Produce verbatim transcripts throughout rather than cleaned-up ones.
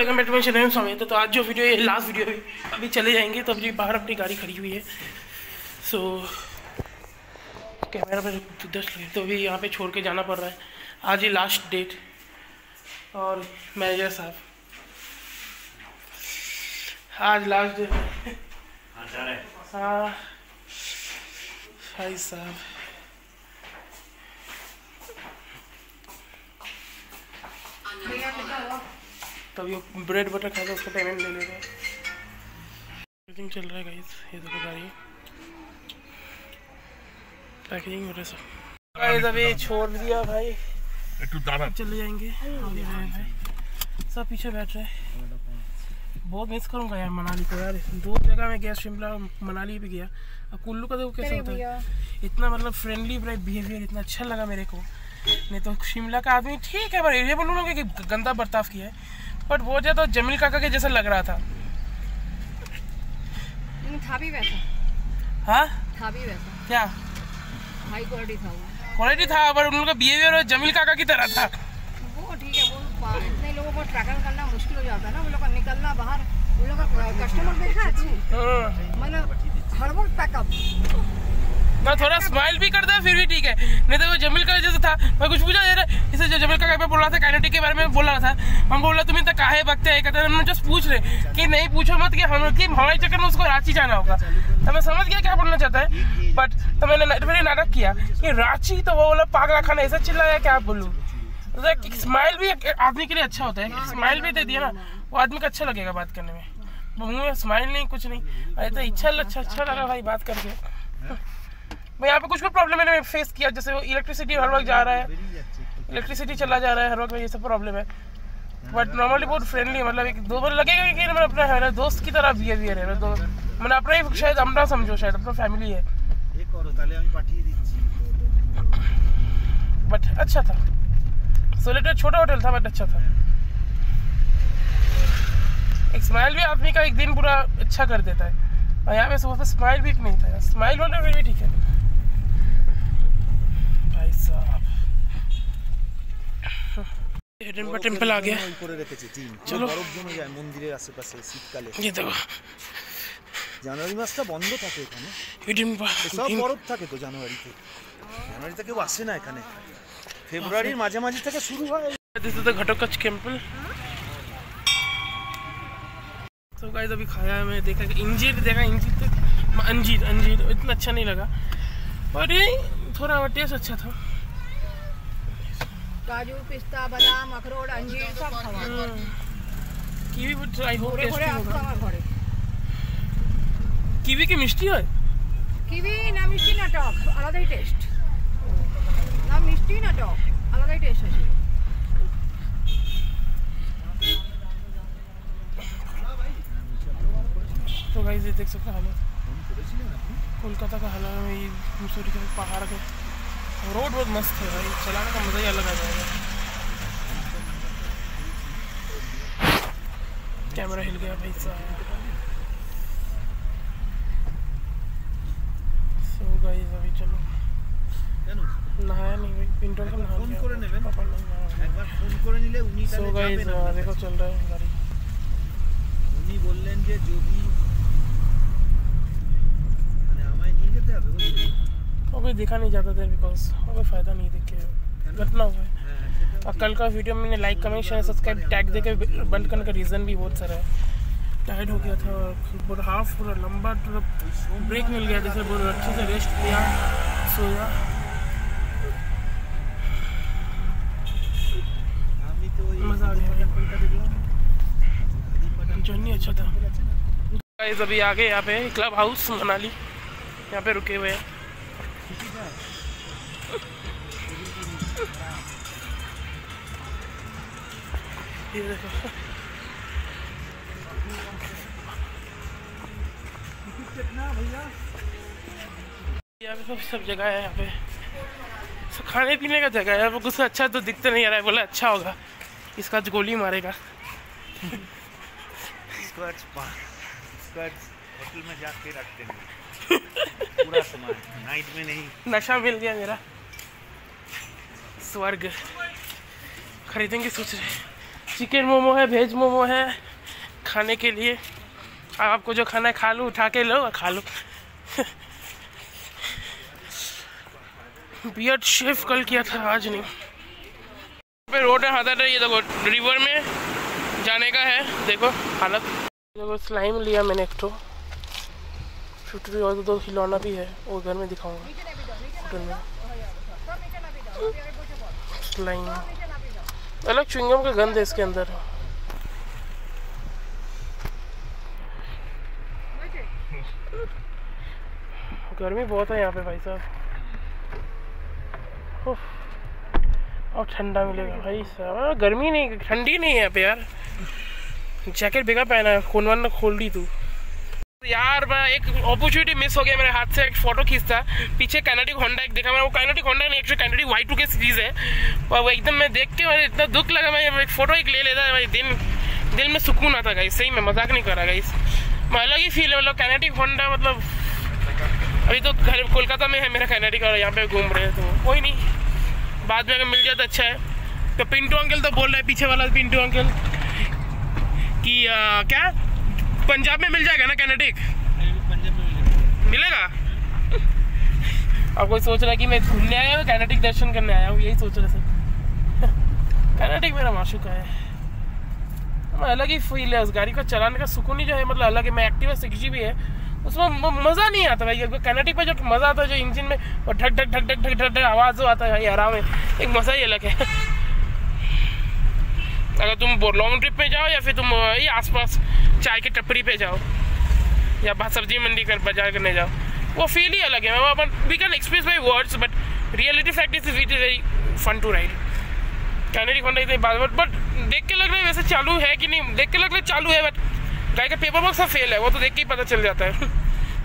Welcome back to my channel स्वागत है। तो आज जो वीडियो है लास्ट वीडियो है, अभी चले जाएंगे तो अभी बाहर अपनी गाड़ी खड़ी हुई है। सो कैमरा पर दस लगे तो अभी यहाँ पे छोड़ के जाना पड़ रहा है। आज ही लास्ट डेट और मैनेजर साहब आज लास्ट डेट हाँ भाई साहब तभी ब्रेड बटर खाया था, उसका पेमेंट ले ले रहे हैं। चल रहा है गाइस, ये देखो गाड़ी पैकिंग हो रहा है सब गाइस। अभी छोड़ दिया भाई, चले जाएंगे भाई। सब पीछे बैठ रहे हैं। बहुत मिस करूँगा यार मनाली को यार। दो जगह में गया, शिमला मनाली भी गया। अब कुल्लू का देखो कैसा होता है, इतना मतलब फ्रेंडली बिहेवियर इतना अच्छा लगा मेरे को। नहीं तो शिमला का आदमी ठीक है, पर ये बोलूँगा कि गंदा बर्ताव किया है, बट वो जो तो जमील काका के जैसा लग रहा था। था भी वैसा, हाँ था भी वैसा, क्या हाई क्वालिटी था वो। क्वालिटी था, पर उन लोगों का बिहेवियर जमील काका की तरह था। वो ठीक है, वो इतने लोगों को ट्रैकल करना मुश्किल हो जाता है ना। वो लोग का निकलना बाहर, वो लोग का कस्टमर देखा है तू, मतलब हर वक्त पैकअप ना। थोड़ा स्माइल भी करता है फिर भी ठीक है, नहीं तो वो जमील का जैसा था। मैं कुछ पूछा दे रहा, इसे जो जमील का बोल रहा था काइनेटिक के बारे में बोल रहा था। हम बोल रहा तुम इतना काहे बकते हैं, कहते हैं जस्ट पूछ रहे कि नहीं पूछो मत कि हम कि हमारे चक्कर में उसको रांची जाना होगा। तो मैं समझ गया क्या बोलना चाहता है, बट तो मैंने मैंने नाटक किया कि रांची, तो वो बोला पागला खाना ऐसा चिल्लाया क्या आप बोलूँ। स्माइल भी आदमी के लिए अच्छा होता है, स्माइल भी दे दिया ना वो आदमी को अच्छा लगेगा बात करने में। मुँह में स्माइल नहीं कुछ नहीं, ऐसा इच्छा अच्छा अच्छा लगा भाई बात करके। मैं यहाँ पे कुछ भी प्रॉब्लम मैंने फेस किया, जैसे वो इलेक्ट्रिसिटी हर वक्त जा रहा है, इलेक्ट्रिसिटी चला जा रहा है हर वक्त, ये सब प्रॉब्लम है। बट नॉर्मली बहुत फ्रेंडली, मतलब एक दो बार लगेगा कि मैं अपना है दोस्त की तरह बिहेवियर है। दो मैंने अपना ही शायद अपना समझो, शायद अपना फैमिली है। बट अच्छा था, सोलेटर छोटा होटल था बट अच्छा था। एक स्माइल भी आदमी का एक दिन पूरा अच्छा कर देता है, और यहाँ पे सुबह स्माइल भी नहीं था। स्माइल होने में भी ठीक है भाई साहब। हिडन टेम्पल आ गया, चलो मंदिरेर आशेपाशे शीतकाले। ये देखो জানুয়ারি মাসটা বন্ধ থাকে এখানে, হিডেন সব বরফ থাকে তো জানুয়ারিতে। জানুয়ারিতে কেউ আসে না এখানে, ফেব্রুয়ারির মাঝামাঝি থেকে শুরু হয়। This is the Ghatotkach temple. तो गाइस अभी खाया है, मैं देखा कि इंजीर देखा, इंजीर तो अंजीर अंजीर इतना अच्छा नहीं लगा, पर ये थोड़ा टेस्ट अच्छा था। काजू पिस्ता बादाम अखरोट अंजीर सब खावा। कीवी भी ट्राई हो, घरे घरे আসতো আমার ঘরে। कीवी की मिष्टी হয়? কিবি না মিষ্টি না টক, আলাদাই টেস্ট। না মিষ্টি না টক, আলাদাই টেস্ট আছে। तो गाइस ये देख सकते हैं हालत कोलकाता का हालत में, ये मसूरी के पहाड़ के रोड बहुत मस्त है भाई, चलाने का मजा ही अलग आ जाएगा। कैमरा हिल गया भाई साहब। सो गाइस अभी चलो, नहाया नहीं भाई, पिंटो का नहा फोन করে নেবেন, पापा नहीं একবার ফোন করে নিলে উনি তাহলে যাবেন। सो गाइस देखो चल रहा है गाड़ी। উনি বললেন যে যদি মানে আমায় নিয়ে যেতে হবে বুঝলি, वो कोई देखा नहीं जाता था बिकॉज कोई फायदा नहीं देख के घटना हुआ है। और कल का वीडियो में मैंने like comment share subscribe tag दे के बंद करने का रीज़न भी बहुत सारा है। टायर्ड हो गया था, पूरा हाफ पूरा लंबा ब्रेक मिल गया, जैसे बहुत अच्छे से रेस्ट किया, सोया। मज़ा आ गया, जर्नी अच्छा था। गाइस अभी आ गए यहाँ पे क्लब हाउस मनाली, यहाँ पे रुके हुए हैं। ये देखो यहाँ पे सब सब जगह है, यहाँ पे सब खाने पीने का जगह है। वो कुछ अच्छा तो दिखते नहीं आ रहा है, बोला अच्छा होगा इसका आज गोली मारेगा। स्क्वाड्स स्क्वाड्स होटल में जाके रख देंगे पूरा सामान, नाइट में नहीं। नशा मिल गया मेरा, स्वर्ग खरीदेंगे सोच रहे। चिकन मोमो है, वेज मोमो है खाने के लिए। आपको जो खाना है खा लो, उठा के लो और खा लो। बियर्ड शेव कल किया था, आज नहीं। पे रोड है हादर है, ये देखो रिवर में जाने का है। देखो हालत, देखो स्लाइम लिया मैंने एक तो छुट्टी और दो खिलौना भी है, वो घर में दिखाऊंगा होटल में। स्लाइम अलग च्युइंगम का गंध है इसके अंदर। गर्मी बहुत है यहाँ पे भाई साहब, और ठंडा मिलेगा भाई साहब। गर्मी नहीं, ठंडी नहीं है यहाँ पे यार। जैकेट बेगा पहना है, खून वन खोल दी तू यार। मैं एक अपॉर्चुनिटी मिस हो गया मेरे हाथ से, एक फोटो खींचता। पीछे काइनेटिक होंडा एक देखा मैं, वो काइनेटिक होंडा नहीं, एक्चुअली काइनेटिक वाई टू के सीरीज है। पर वो एकदम मैं देख के मुझे इतना दुख लगा, मैं एक फोटो एक ले लेता भाई, दिन दिल में सुकून आता गाइस। सही में मजाक नहीं कर रहा गाइस, मैं अलग ही फील है। मतलब काइनेटिक होंडा, मतलब अभी तो घर कोलकाता में है मेरा काइनेटिक और यहाँ पे घूम रहे हैं, तो कोई नहीं, बाद में अगर मिल जाए तो अच्छा है। तो पिंटू अंकल तो बोल रहे हैं, पीछे वाला पिंटू अंकल कि आ, क्या पंजाब में मिल जाएगा ना काइनेटिक? मिलेगा? अब कोई सोच रहा है कि मैं घूमने आया हूँ, काइनेटिक दर्शन करने आया हूँ, यही सोच रहे थे। काइनेटिक मेरा माशूका है, अलग ही फील है उस गाड़ी को चलाने का, सुकून ही जो है मतलब अलग है। मैं एक्टिवा सिक्सटी भी है, उसमें मज़ा नहीं आता भाई। काइनेटिक पे जो मज़ा आता है, जो इंजन में और ढक ढक ढक ढक ढक ढक ढक आवाज़ जो आता है भाई आराम है, एक मज़ा ही अलग है। अगर तुम लॉन्ग ट्रिप पे जाओ या फिर तुम ये आसपास चाय की टपरी पे जाओ या सब्जी मंडी कर बाजार करने जाओ, वो फील ही अलग है। We can express by words but reality fact is it is very fun to ride. Kinetic Honda इतनी बात, बट देख के लग रहा है वैसे चालू है कि नहीं, देख के लग रहा है चालू है, बट गाड़ी का पेपर वर्क सब फेल है, वो तो देख के ही पता चल जाता है।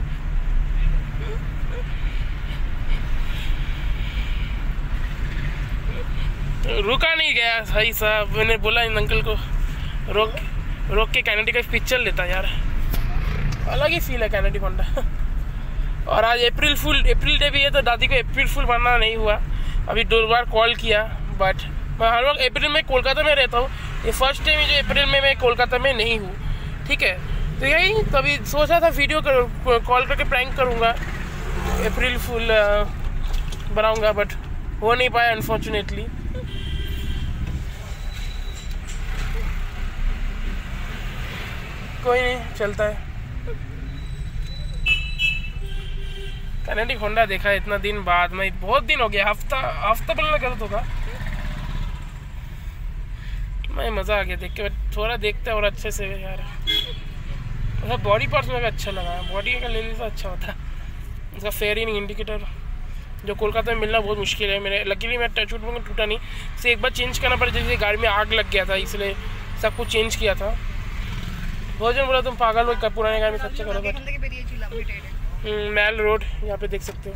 रुका नहीं गया भाई साहब, मैंने बोला इन अंकल को रोक रोक के काइनेटिक का पिक्चर लेता यार, अलग ही फील है काइनेटिक होंडा। और आज अप्रैल फुल अप्रैल डे भी है, तो दादी को अप्रैल फुल बनना नहीं हुआ। अभी दो बार कॉल किया, बट मैं हर वक्त अप्रैल में कोलकाता में रहता हूँ, ये फर्स्ट टाइम जो अप्रैल में मैं कोलकाता में नहीं हूँ, ठीक है। तो यही तो अभी सोचा था वीडियो कर कॉल करके प्रैंक करूँगा, अप्रैल फुल बनाऊँगा, बट हो नहीं पाया अनफॉर्चुनेटली। कोई नहीं, चलता है। काइनेटिक होंडा देखा है इतना दिन बाद, मैं बहुत दिन हो गया, हफ्ता हफ्ता पहले गलत होगा। मैं मज़ा आ गया देख के, थोड़ा देखते और अच्छे से यार, मतलब बॉडी पार्ट्स में अच्छा लगा, बॉडी का ले लेता अच्छा होता। उसका फेयरिंग इंडिकेटर जो कोलकाता में मिलना बहुत मुश्किल है, मेरे लकीली मैं टच वुड में टूटा नहीं, से एक बार चेंज करना पड़ा, जैसे गाड़ी में आग लग गया था, इसलिए सब कुछ चेंज किया था। बहुत जन बोला तुम पागल हो, कब पुराने गाड़ी में खर्चा करो। मैल रोड यहाँ पे देख सकते हो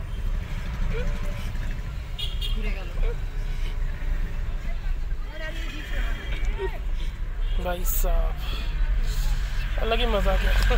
भाई साहब, अलग ही मजा आ गया।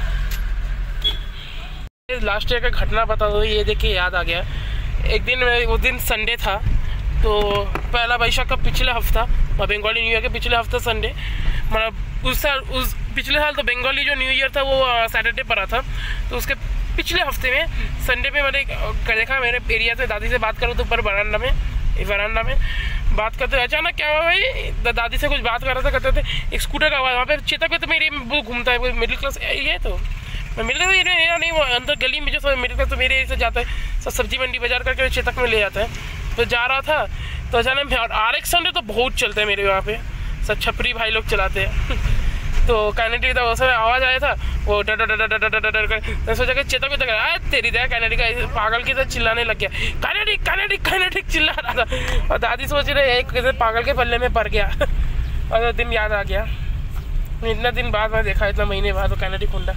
लास्ट ईयर का घटना बता दो, ये देख के याद आ गया। एक दिन वो दिन संडे था, तो पहला वैशाख का पिछले हफ्ता, बंगाली न्यू ईयर के पिछले हफ्ता संडे, मतलब उस साल उस पिछले साल तो बंगाली जो न्यू ईयर था वो सैटरडे पर आ था, तो उसके पिछले हफ्ते में संडे पे मैंने देखा, मेरे एरिया से दादी से बात करो तो ऊपर वरांडा में वरांडा में बात करते अचानक क्या हुआ भाई, दादी से कुछ बात कर रहा था, करते थे एक स्कूटर का आवाज़, वहाँ पे चेतक में तो मेरे वो घूमता है, वो मिडिल क्लास एरिया है, तो मैं मिडिल क्लास एरिया नहीं, वो अंदर गली में जो सब मिडिल क्लास तो मेरे एरिया से जाता है, सब सब्जी मंडी बाजार करके चेतक में ले जाता है। तो जा रहा था तो अचानक आर एक्स हंड्रेड तो बहुत चलते हैं मेरे वहाँ पे, सब छपरी भाई लोग चलाते हैं। तो काइनेटिक था, उस समय आवाज़ आया था, वो डर डर डर डर डर डर कर सोचा कि चेतक में तक आया, तेरी दया काइनेटिक का पागल की तरह चिल्लाने लग गया, काइनेटिक काइनेटिक काइनेटिक चिल्ला रहा था, और दादी सोच रहे एक कैसे पागल के पल्ले में पड़ गया। और दिन याद आ गया, इतना दिन बाद मैं देखा, इतना महीने बाद, तो Kinetic Honda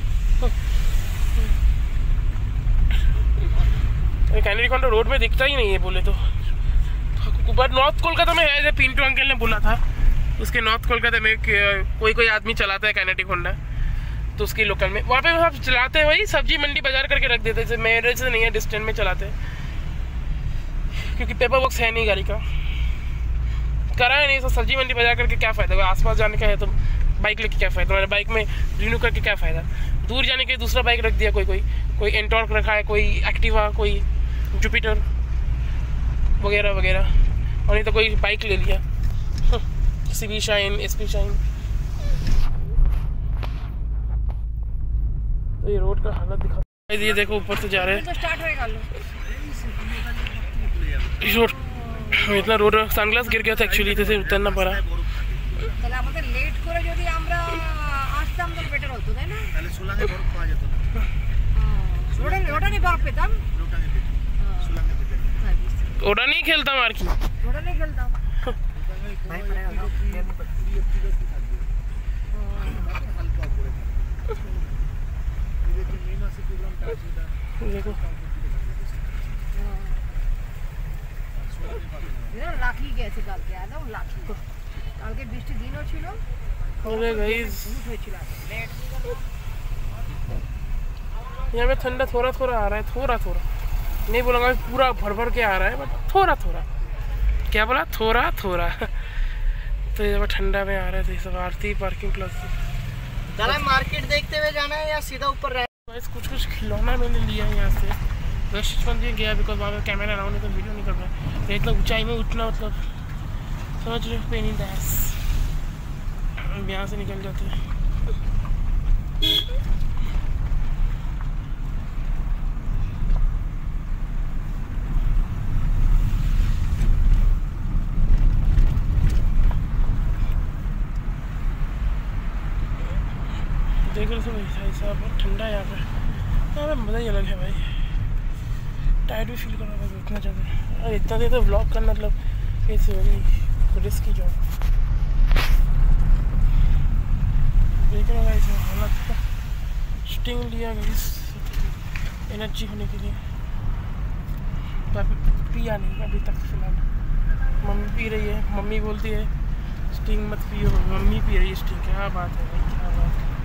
Kinetic Honda road में दिखता ही नहीं है बोले तो, बट नॉर्थ कोलकाता में है, जैसे पिंटू अंकल ने बोला था, उसके नॉर्थ कोलकाता में कोई कोई आदमी चलाता है काइनेटिक होंडा, तो उसकी लोकल में वहाँ पे सब चलाते हैं, वही सब्जी मंडी बाजार करके रख देते हैं, मेरे से नहीं है डिस्टेंस में चलाते हैं, क्योंकि पेपर वर्क है नहीं गाड़ी का, करा है नहीं तो सब्जी मंडी बाजार करके क्या फ़ायदा, आस पास जाने का है तो बाइक लेके क्या फ़ायदा, हमारे बाइक में रिन्यू करके क्या फ़ायदा, दूर जाने के लिए दूसरा बाइक रख दिया, कोई कोई कोई एंटॉर्क रखा है, कोई एक्टिवा, कोई जुपिटर वगैरह वगैरह, और नहीं तो कोई बाइक ले लिया, C B Shine, S P Shine. तो ये रोड का हालत दिखा, ये देखो ऊपर से जा रहे हैं, रोड इतना रोड सनग्लास गिर गया था एक्चुअली, इसे उतरना पड़ा। তাহলে আমাদের লেট করে যদি আমরা আসতাম তাহলে বেটার হতো তাই না, তাহলে সুলাঙ্গে বরফ পাওয়া যেত না, রোডে রোডে বরফ পেতাম, রোডে সুলাঙ্গে পেতাম, ওটা নিয়ে খেলতাম আর কি, রোডে নিয়ে খেলতাম ভাই পড়ে গেল देखो লাকি গেছে কালকে, একদম লাকি, কালকে বৃষ্টি দিনও ছিল। अरे गाइस यहाँ पे ठंडा थोड़ा थोड़ा आ रहा है, थोड़ा थोड़ा नहीं बोलूँगा पूरा भर भर के आ रहा है, बट थोड़ा थोड़ा, क्या बोला, थोड़ा थोड़ा। तो ये ठंडा में आ रहा है, तो ये सब आरती पार्किंग प्लस चला मार्केट देखते हुए जाना है या सीधा ऊपर रहे। गाइस कुछ कुछ खिलौना मैंने लिया है यहाँ से, वेस्ट मंदिर गया बिकॉज वहाँ पे कैमरा अलाउ नहीं, तो वीडियो नहीं कर रहा है, इतना ऊंचाई में उठना मतलब समझ रहे हो, पेन इन द एस। हम यहाँ से निकल जाते हैं, देख रहे थे भाई भाई साहब, बहुत ठंडा है यहाँ पे, यहाँ पे मज़ा ही अलग है भाई, टायर्ड भी फील कर रहा था इतना ज़्यादा, और इतना देर तो व्लॉग करना मतलब इट्स वेरी रिस्की जॉब। देख रहे हो गाइस हालत का, स्टिंग लिया गाइस एनर्जी होने के लिए, पिया नहीं अभी तक फिलहाल, मम्मी पी रही है, मम्मी बोलती है स्टिंग मत पियो, मम्मी पी रही है स्टिंग, क्या बात है भाई, क्या बात है।